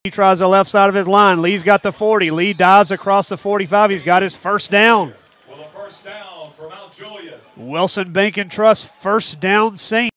He tries the left side of his line. Lee's got the 40. Lee dives across the 45. He's got his first down. Well, a first down for Mount Juliet. Wilson Bank and Trust, first down Saints.